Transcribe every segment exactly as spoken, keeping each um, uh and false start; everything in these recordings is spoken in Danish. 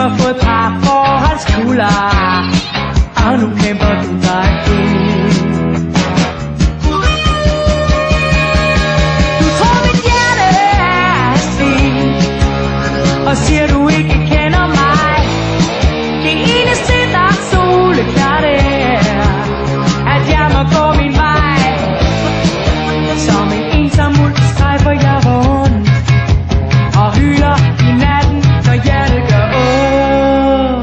har fået par for hans kulder, og nu kæmper du dig ud. Du tror mit hjerte er svin, og siger du ikke kender mig. Det eneste der er soleklart er, at jeg må gå min vej. Som en ensom ulv strejfer jeg rundt og hyler i natten, når hjertet gør ondt.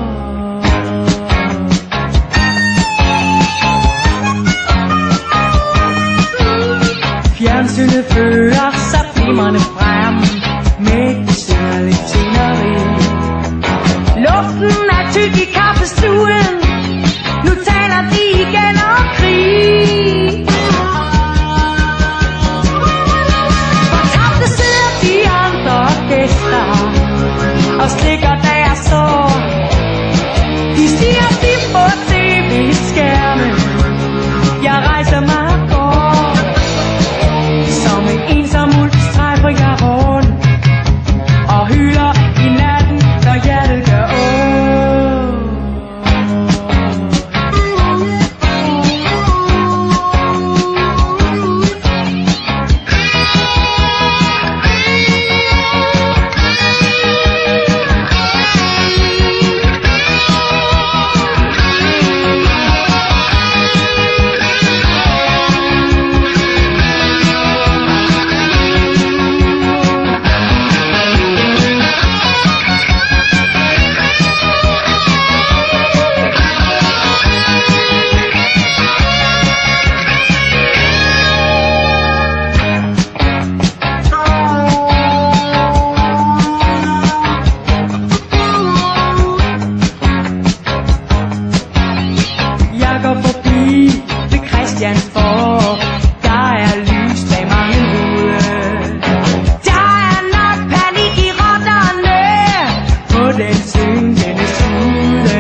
Fjernsynet fører sig flimrende frem med besynderligt sceneri. Luften er tyk i kaffestuen, nu taler de igen om krig. Fortabte sidder de andre gæster og slikker deres sår. De stiger stift på tv-skærmen, jeg rejser mig og går. Som en ensom ulv strejfer jeg rundt og hyler i natten, når hjertet gør ondt. For der er lys bag mange ruder. Der er nok panik i rotterne på den synkende skude.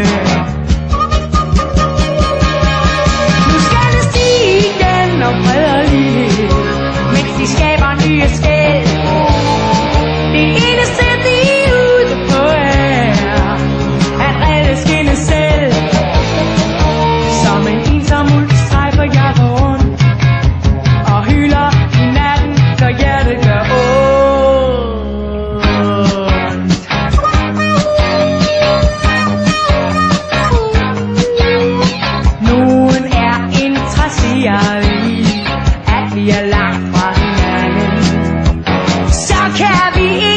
Nu skal det stige igen og fredeligt, mens de skaber nye skæld. Det eneste de er ude på er at redde skinnet selv. Som en ensom ulv strejfer jeg rundt og hyler i natten, når hjertet gør ondt. Nogen er interesseret i, at vi er langt fra hinanden. Så kan vi